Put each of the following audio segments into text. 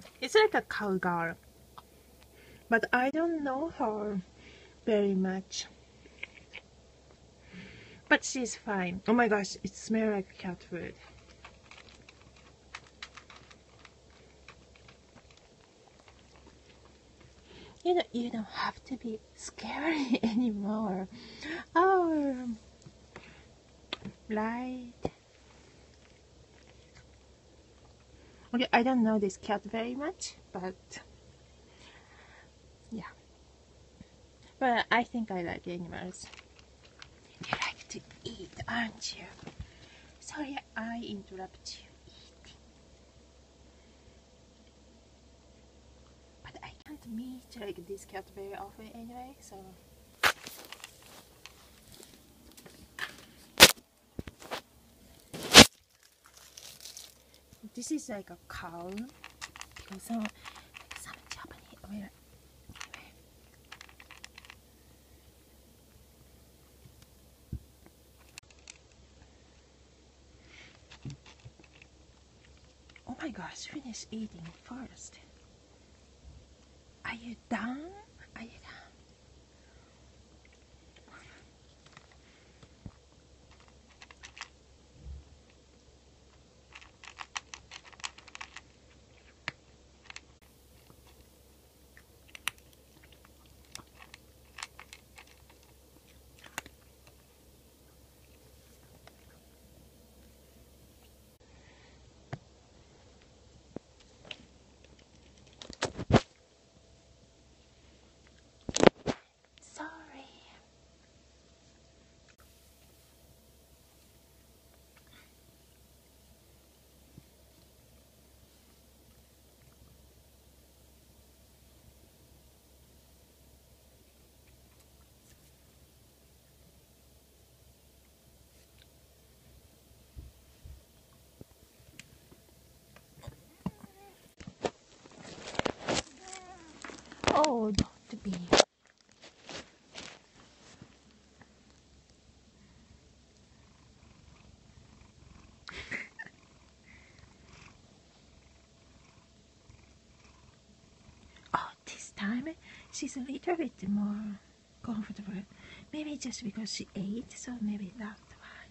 It's like a cowgirl, but I don't know her very much. But she's fine. Oh my gosh, it smells like cat food. You don't have to be scary anymore. Oh, right. Okay, I don't know this cat very much, but yeah. But I think I like animals. You like to eat, aren't you? Sorry, I interrupt you eating. But I can't meet like this cat very often anyway, so. This is like a cow because some Japanese. Wait, oh my gosh, finish eating first. Are you done? Are you done? Sorry. Oh, don't be. Oh, this time she's a little bit more comfortable. Maybe just because she ate, so maybe that's why.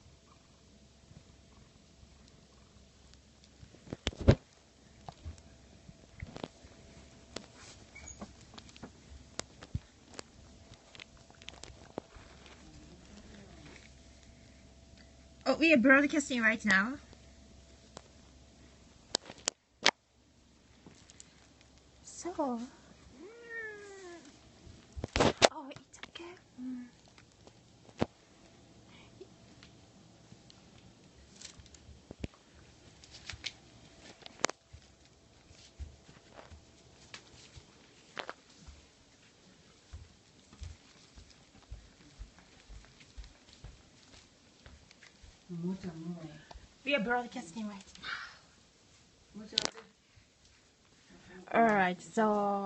Oh, we are broadcasting right now. So, oh, it's okay. もちゃんもう We are broadcasting right もちゃん now. Alright, so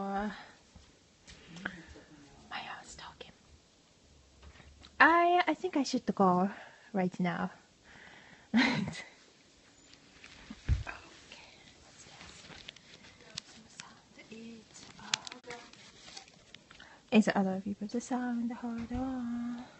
my house talking. I think I should go right now. Okay, what's this? Some sound. It's other people's sound. Hold on.